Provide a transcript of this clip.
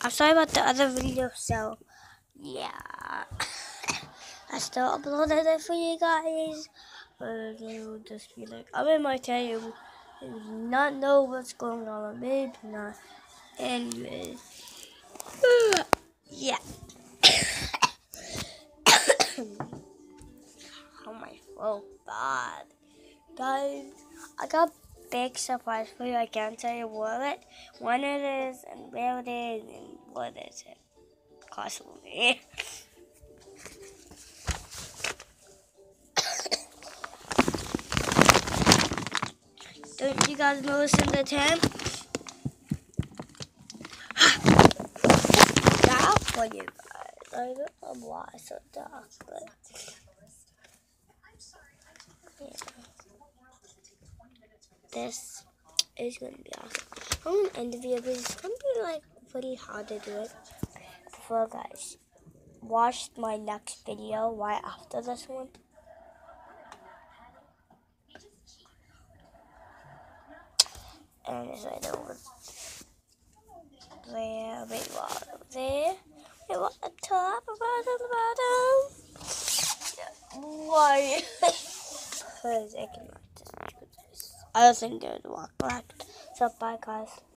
I'm sorry about the other video, so yeah. I still uploaded it for you guys. But it will just be like, I'm in my table. I do not know what's going on with me, but not. Anyways. Yeah. Oh my so bad. Guys, I got big surprise for you. I can't tell you when it is, and where it is, and what is it. Possibly. Don't you guys notice in the tent? Dark for you guys. I don't know why it's so dark, but yeah. This is gonna be awesome. I'm gonna end the video because it's gonna be like pretty hard to do it. Before guys, watch my next video right after this one. And it's right over there, wait, what, over there, wait, what, the top, the bottom, why? Because I cannot just do this. I don't think there's a walk left. So bye guys.